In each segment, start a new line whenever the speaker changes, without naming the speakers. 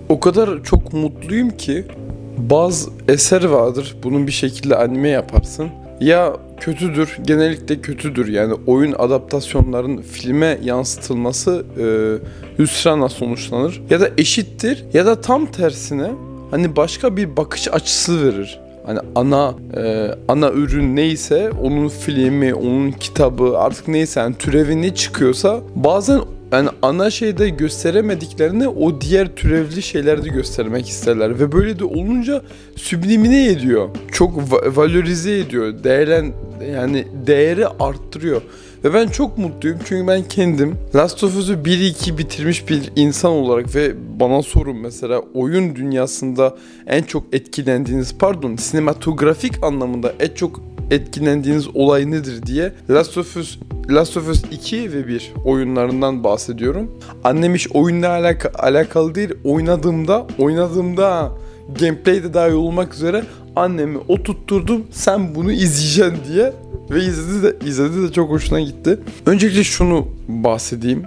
O kadar çok mutluyum ki bazı eser vardır. Bunun bir şekilde anime yaparsın. Ya kötüdür, genellikle kötüdür. Yani oyun adaptasyonların filme yansıtılması hüsranla sonuçlanır. Ya da eşittir ya da tam tersine hani başka bir bakış açısı verir. Hani ana ürün neyse onun filmi, onun kitabı artık neyse yani türevi ne çıkıyorsa bazen yani ana şeyde gösteremediklerini o diğer türevli şeylerde göstermek isterler ve böyle de olunca süblimine ediyor. Çok valorize ediyor. Yani değeri arttırıyor. Ve ben çok mutluyum çünkü ben kendim Last of Us'u 1-2 bitirmiş bir insan olarak ve bana sorun mesela oyun dünyasında en çok etkilendiğiniz sinematografik anlamda en çok etkilendiğiniz olay nedir diye Last of Us 2 ve 1 oyunlarından bahsediyorum. Annem hiç oyunla alakalı değil, oynadığımda gameplay'de dahil olmak üzere annemi oturtturdum, sen bunu izleyeceksin diye ve izledi de çok hoşuna gitti. Öncelikle şunu bahsedeyim.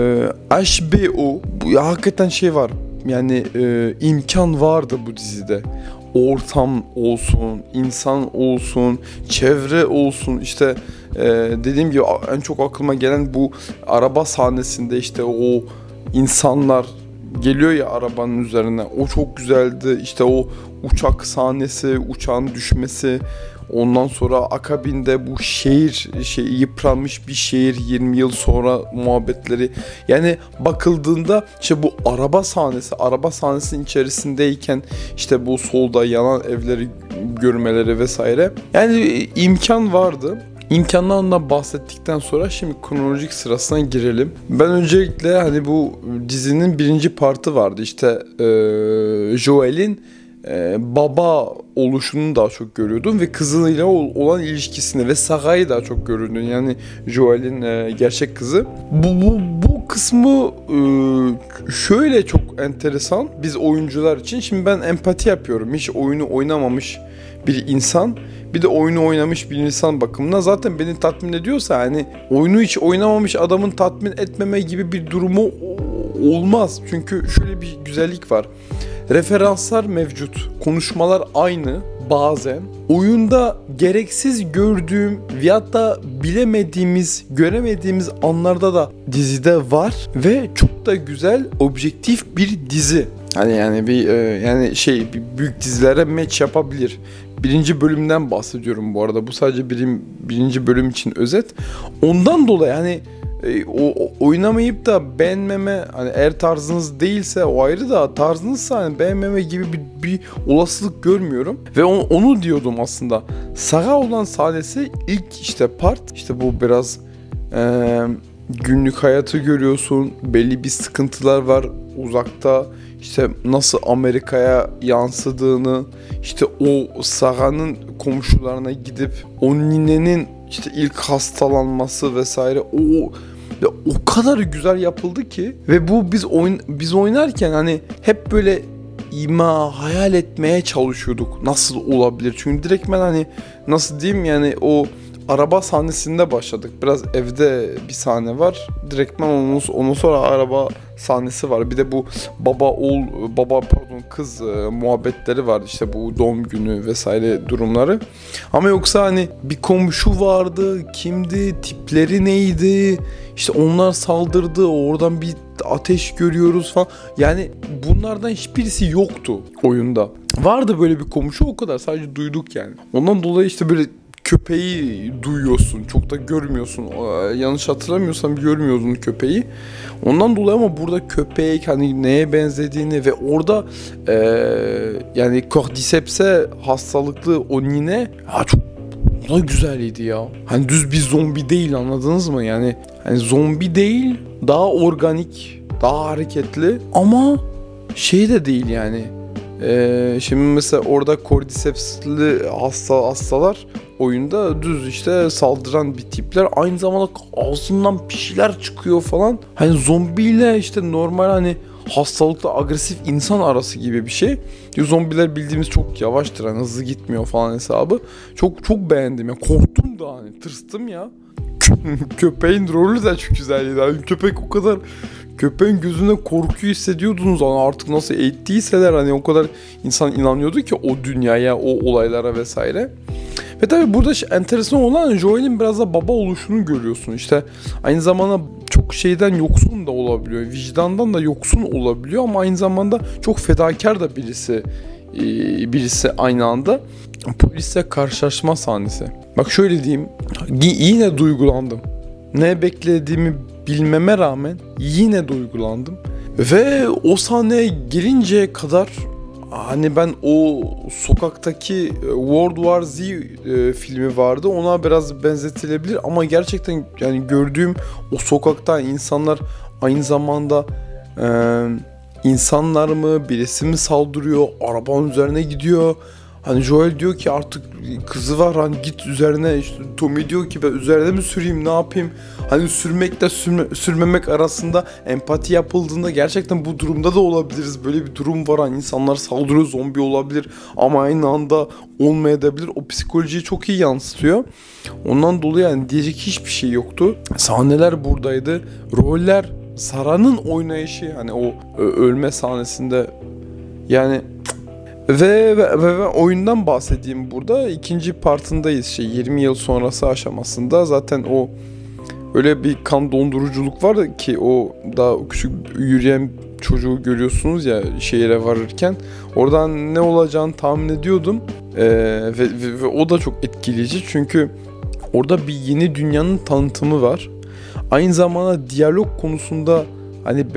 HBO bu hakikaten şey var. Yani imkan vardı bu dizide. Ortam olsun, insan olsun, çevre olsun. İşte dediğim gibi en çok aklıma gelen bu araba sahnesinde işte o insanlar geliyor ya arabanın üzerine. O çok güzeldi. İşte o uçak sahnesi, uçağın düşmesi. Ondan sonra akabinde bu yıpranmış bir şehir 20 yıl sonra muhabbetleri. Yani bakıldığında işte bu araba sahnesinin içerisindeyken işte bu solda yanan evleri görmeleri vesaire. Yani imkan vardı. İmkanlarından bahsettikten sonra şimdi kronolojik sırasına girelim. Ben öncelikle hani bu dizinin birinci partı vardı. İşte Joel'in baba oluşunu daha çok görüyordum ve kızıyla olan ilişkisini ve Sara'yı daha çok görüyordum. Yani Joel'in gerçek kızı. Bu kısmı şöyle çok enteresan biz oyuncular için. Şimdi ben empati yapıyorum. Hiç oyunu oynamamış bir insan, bir de oyunu oynamış bir insan bakımından zaten beni tatmin ediyorsa hani oyunu hiç oynamamış adamın tatmin etmeme gibi bir durumu olmaz. Çünkü şöyle bir güzellik var. Referanslar mevcut. Konuşmalar aynı bazen. Oyunda gereksiz gördüğüm veyahut da göremediğimiz anlarda da dizide var ve çok da güzel, objektif bir dizi. Hani yani bir büyük dizilere match yapabilir. Birinci bölümden bahsediyorum bu arada. Bu sadece birinci bölüm için özet. Ondan dolayı hani oynamayıp da beğenmeme hani eğer tarzınız değilse o ayrı da tarzınızsa hani beğenmeme gibi bir olasılık görmüyorum. Ve onu diyordum aslında. Saga olan sahnesi ilk işte part işte bu biraz günlük hayatı görüyorsun. Belli bir sıkıntılar var uzakta. İşte nasıl Amerika'ya yansıdığını, işte o Sara'nın komşularına gidip o ninenin işte ilk hastalanması vesaire o kadar güzel yapıldı ki ve bu biz oynarken hani hep böyle hayal etmeye çalışıyorduk nasıl olabilir. Çünkü direktmen hani nasıl diyeyim yani o araba sahnesinde başladık. Biraz evde bir sahne var. Direktmen ondan sonra araba sahnesi var. Bir de bu kız muhabbetleri vardı. İşte bu doğum günü vesaire durumları. Ama yoksa hani bir komşu vardı. Kimdi? Tipleri neydi? İşte onlar saldırdı. Oradan bir ateş görüyoruz falan. Yani bunlardan hiçbirisi yoktu oyunda. Vardı böyle bir komşu o kadar. Sadece duyduk yani. Ondan dolayı işte böyle köpeği duyuyorsun. Çok da görmüyorsun. Yanlış hatırlamıyorsam görmüyorsun köpeği. Ondan dolayı ama burada köpek hani neye benzediğini ve orada yani Cordyceps'e hastalıklı o nine çok o da güzeliydi ya. Hani düz bir zombi değil anladınız mı? Yani hani zombi değil, daha organik, daha hareketli ama şey de değil yani. Şimdi mesela orada Cordyceps'li hastalar oyunda düz işte saldıran bir tipler, aynı zamanda ağzından bir şeyler çıkıyor falan. Hani zombiyle işte normal hani hastalıklı agresif insan arası gibi bir şey. Zombiler bildiğimiz çok yavaştır hani hızlı gitmiyor falan hesabı. Çok beğendim ya, korktum da hani tırstım ya. Köpeğin rolü de çok güzeldi. Yani köpek o kadar köpeğin gözünde korkuyu hissediyordunuz. Hani artık nasıl eğittiyseler hani o kadar insan inanıyordu ki o dünyaya, o olaylara vesaire. Ve tabii burada enteresan olan Joel'in biraz da baba oluşunu görüyorsun. İşte aynı zamanda çok şeyden yoksun da olabiliyor. Vicdandan da yoksun olabiliyor ama aynı zamanda çok fedakar da birisi aynı anda. Polisle karşılaşma sahnesi. Bak şöyle diyeyim. Yine duygulandım. Ne beklediğimi bilmeme rağmen yine duygulandım. Ve o sahneye gelinceye kadar hani ben o sokaktaki World War Z filmi vardı. Ona biraz benzetilebilir ama gerçekten yani gördüğüm o sokakta insanlar aynı zamanda insanlar mı, birisi mi saldırıyor, arabanın üzerine gidiyor. Hani Joel diyor ki artık kızı var, hani git üzerine, işte Tommy diyor ki ben üzerine mi süreyim, ne yapayım? Hani sürmekle sürmemek arasında empati yapıldığında gerçekten bu durumda da olabiliriz. Böyle bir durum var, hani insanlar saldırıyor, zombi olabilir ama aynı anda olmayabilir. O psikolojiyi çok iyi yansıtıyor. Ondan dolayı yani diyecek hiçbir şey yoktu. Sahneler buradaydı. Roller, Sarah'nın oynayışı, hani o ölme sahnesinde yani. Ve oyundan bahsedeyim burada. İkinci partındayız. 20 yıl sonrası aşamasında. Zaten o öyle bir kan donduruculuk var ki o daha küçük yürüyen çocuğu görüyorsunuz ya şehire varırken. Oradan ne olacağını tahmin ediyordum. Ve o da çok etkileyici. Çünkü orada bir yeni dünyanın tanıtımı var. Aynı zamanda diyalog konusunda hani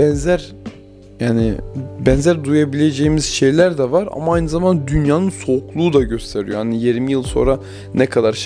benzer duyabileceğimiz şeyler de var ama aynı zamanda dünyanın soğukluğu da gösteriyor. Yani 20 yıl sonra ne kadar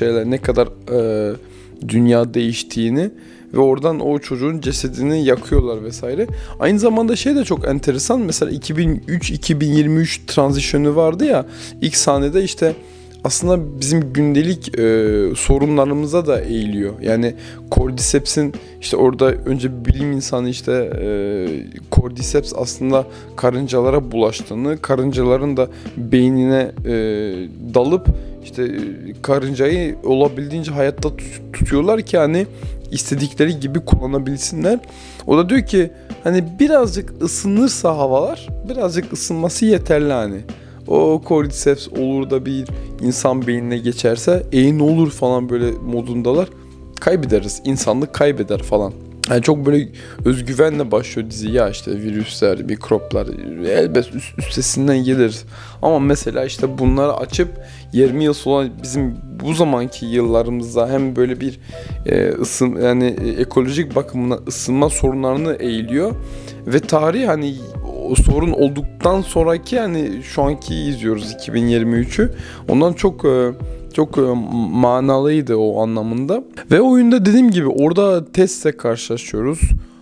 dünya değiştiğini ve oradan o çocuğun cesedini yakıyorlar vesaire. Aynı zamanda şey de çok enteresan. Mesela 2003-2023 transisyonu vardı ya, ilk sahnede işte aslında bizim gündelik sorunlarımıza da eğiliyor. Yani Cordyceps'in işte orada önce bilim insanı işte Cordyceps aslında karıncalara bulaştığını, karıncaların da beynine dalıp işte karıncayı olabildiğince hayatta tutuyorlar ki hani istedikleri gibi kullanabilsinler. O da diyor ki hani birazcık ısınırsa havalar, birazcık ısınması yeterli hani. O Cordyceps olur da bir insan beynine geçerse ne olur falan böyle modundalar. Kaybederiz. İnsanlık kaybeder falan. Yani çok böyle özgüvenle başlıyor dizi. Ya işte virüsler, mikroplar elbet üstesinden geliriz. Ama mesela işte bunları açıp 20 yıl sonra bizim bu zamanki yıllarımızda hem böyle bir ekolojik bakımından ısınma sorunlarını eğiliyor. Ve tarih hani o sorun olduktan sonraki hani şu anki izliyoruz 2023'ü. Ondan çok manalıydı o anlamında. Ve oyunda dediğim gibi orada Tess'le karşılaşıyoruz.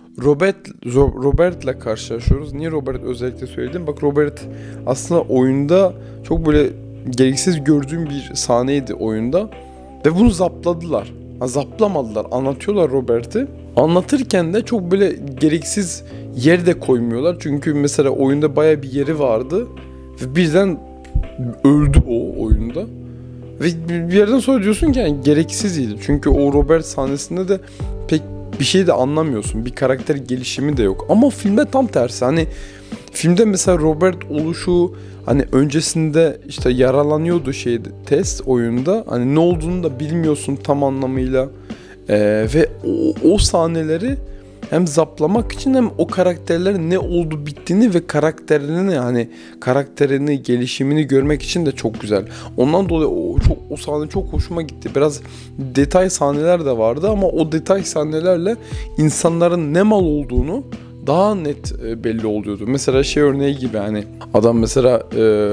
Robert'le karşılaşıyoruz. Niye Robert özellikle söyledim? Bak Robert aslında oyunda çok böyle gereksiz gördüğüm bir sahneydi oyunda. Ve bunu zapladılar. Zaplamadılar. Anlatıyorlar Robert'i. Anlatırken de çok böyle gereksiz yer de koymuyorlar. Çünkü mesela oyunda baya bir yeri vardı. Ve birden öldü o oyunda. Ve bir yerden sonra diyorsun ki yani gereksizdi. Çünkü o Robert sahnesinde de pek bir şey de anlamıyorsun. Bir karakter gelişimi de yok. Ama filmde tam tersi. Hani filmde mesela Robert oluşu hani öncesinde işte yaralanıyordu test oyunda. Hani ne olduğunu da bilmiyorsun tam anlamıyla. Ve o sahneleri hem zaplamak için hem o karakterlerin ne oldu bittiğini ve karakterini gelişimini görmek için de çok güzel. Ondan dolayı o sahne çok hoşuma gitti. Biraz detay sahneler de vardı ama o detay sahnelerle insanların ne mal olduğunu daha net belli oluyordu. Mesela örneği gibi hani adam mesela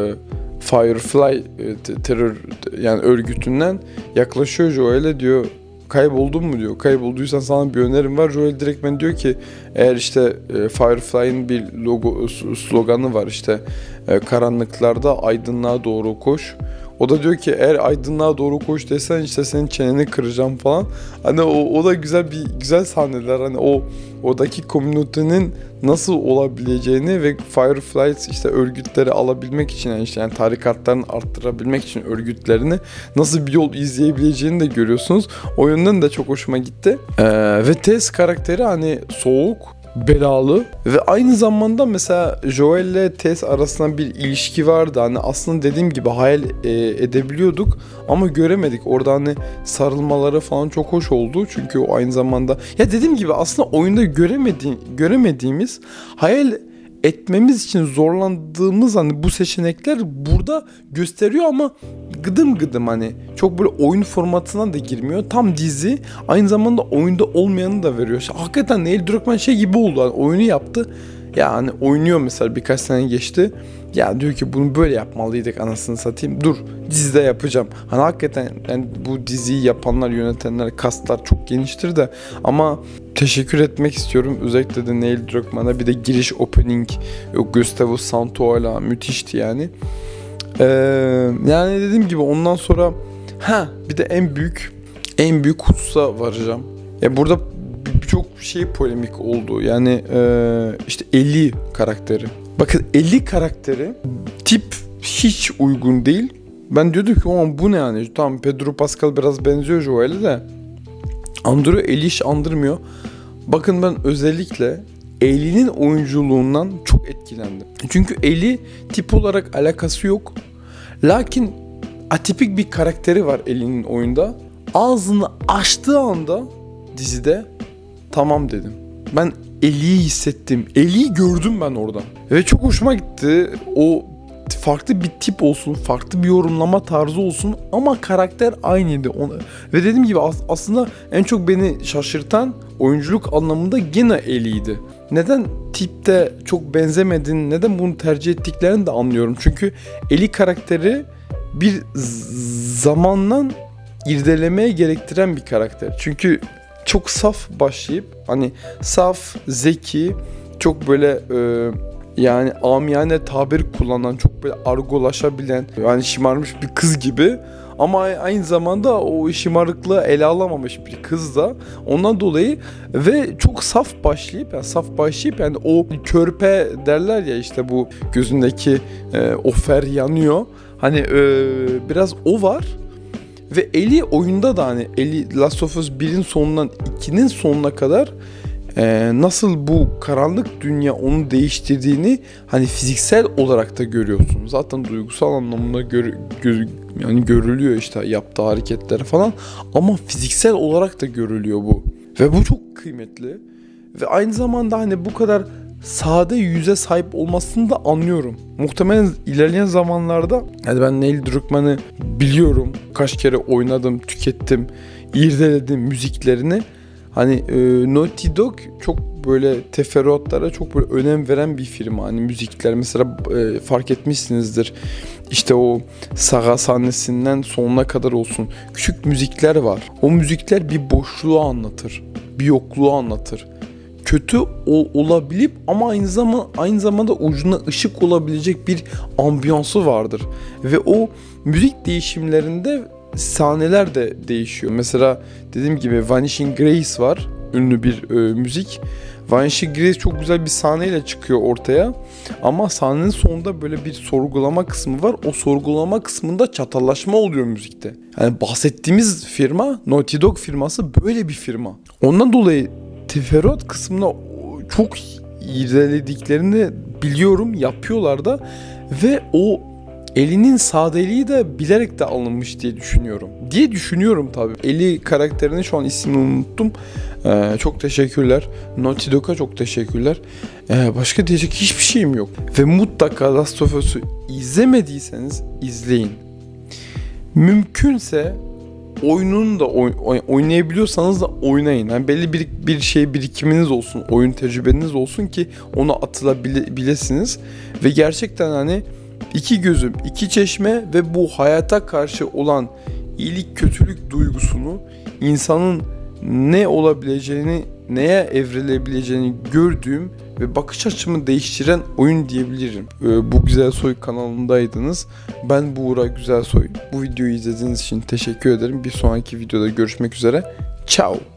Firefly terör yani örgütünden yaklaşıyor Joel'e, diyor kayboldun mu diyor. Kaybolduysan sana bir önerim var. Joel direktmen diyor ki eğer işte Firefly'ın bir sloganı var işte karanlıklarda aydınlığa doğru koş. O da diyor ki eğer aydınlığa doğru koş desen işte senin çeneni kıracağım falan. Hani o da güzel sahneler. Hani oradaki komünitenin nasıl olabileceğini ve Firefly işte örgütleri alabilmek için yani tarikatlarını arttırabilmek için örgütlerini nasıl bir yol izleyebileceğini de görüyorsunuz. O yönden de çok hoşuma gitti. Ve Tess karakteri hani soğuk belalı ve aynı zamanda mesela Joel ile Tess arasında bir ilişki vardı. Hani aslında dediğim gibi hayal edebiliyorduk ama göremedik. Orada hani sarılmaları falan çok hoş oldu. Çünkü o aynı zamanda ya dediğim gibi aslında oyunda göremediğimiz, hayal etmemiz için zorlandığımız hani bu seçenekler burada gösteriyor ama gıdım gıdım, hani çok böyle oyun formatına da girmiyor. Tam dizi, aynı zamanda oyunda olmayanı da veriyor. İşte hakikaten Neil Druckmann şey gibi oldu. Hani oyunu yaptı. Yani oynuyor mesela, birkaç sene geçti. Ya diyor ki bunu böyle yapmalıydık, anasını satayım. Dur dizide yapacağım. Hani hakikaten yani bu diziyi yapanlar, yönetenler, kastlar çok geniştir de ama teşekkür etmek istiyorum. Özellikle de Neil Druckmann'a, bir de giriş opening Gustavo Santaolalla müthişti yani. Yani dediğim gibi ondan sonra bir de en büyük hususa varacağım. Ya burada çok şey polemik oldu. Yani işte Ellie karakteri. Bakın Ellie karakteri tip hiç uygun değil. Ben diyordum ki aman bu ne yani? Tamam, Pedro Pascal biraz benziyor Joel'e de. Andırıyor, Ellie hiç andırmıyor. Bakın ben özellikle Ellie'nin oyunculuğundan çok etkilendim. Çünkü Ellie tip olarak alakası yok. Lakin atipik bir karakteri var Ellie'nin oyunda. Ağzını açtığı anda dizide tamam dedim. Ben Ellie'yi hissettim. Ellie'yi gördüm ben orada. Ve çok hoşuma gitti. O farklı bir tip olsun, farklı bir yorumlama tarzı olsun ama karakter aynıydı. Ve dediğim gibi aslında en çok beni şaşırtan oyunculuk anlamında gene Ellie'ydi. Neden tipte çok benzemedin, neden bunu tercih ettiklerini de anlıyorum. Çünkü Ellie karakteri bir zamandan irdelemeye gerektiren bir karakter. Çünkü çok saf başlayıp hani saf, zeki, çok böyle yani amiyane tabir kullanan, çok böyle argolaşabilen, yani şımarmış bir kız gibi ama aynı zamanda o şımarıklığı ele alamamış bir kız da ondan dolayı ve çok saf başlayıp yani o körpe derler ya, işte bu gözündeki o fer yanıyor. Hani biraz o var. Ve Ellie oyunda da hani Ellie Last of Us 1'in sonundan 2'nin sonuna kadar nasıl bu karanlık dünya onu değiştirdiğini hani fiziksel olarak da görüyorsun. Zaten duygusal anlamında yani görülüyor işte yaptığı hareketler falan, ama fiziksel olarak da görülüyor bu. Ve bu çok kıymetli. Ve aynı zamanda hani bu kadar sade yüze sahip olmasını da anlıyorum. Muhtemelen ilerleyen zamanlarda yani ben Neil Druckmann'ı biliyorum. Kaç kere oynadım, tükettim, irdeledim müziklerini. Hani Naughty Dog çok böyle teferruatlara çok böyle önem veren bir firma. Hani müzikler mesela fark etmişsinizdir. İşte o saga sahnesinden sonuna kadar olsun küçük müzikler var. O müzikler bir boşluğu anlatır, bir yokluğu anlatır. Kötü olabilip ama aynı zamanda ucuna ışık olabilecek bir ambiyansı vardır. Ve o müzik değişimlerinde sahneler de değişiyor. Mesela dediğim gibi Vanishing Grace var. Ünlü bir müzik. Vanishing Grace çok güzel bir sahneyle çıkıyor ortaya. Ama sahnenin sonunda böyle bir sorgulama kısmı var. O sorgulama kısmında çatallaşma oluyor müzikte. Yani bahsettiğimiz firma, Naughty Dog firması böyle bir firma. Ondan dolayı teferruat kısmına çok irdelediklerini biliyorum, yapıyorlar da ve o Ellie'nin sadeliği de bilerek de alınmış diye düşünüyorum tabii. Ellie karakterinin şu an ismini unuttum. Çok teşekkürler. Naughty Dog'a çok teşekkürler. Başka diyecek hiçbir şeyim yok. Ve mutlaka Last of Us'u izlemediyseniz izleyin. Mümkünse oyununu da oynayabiliyorsanız da oynayın. Yani belli bir şey birikiminiz olsun, oyun tecrübeniz olsun ki ona atılabilirsiniz. Ve gerçekten hani iki gözüm, iki çeşme ve bu hayata karşı olan iyilik kötülük duygusunu, insanın ne olabileceğini, neye evrilebileceğini gördüğüm ve bakış açımı değiştiren oyun diyebilirim. Bu Güzel Soy kanalındaydınız. Ben Buğra Güzelsoy. Bu videoyu izlediğiniz için teşekkür ederim. Bir sonraki videoda görüşmek üzere. Ciao.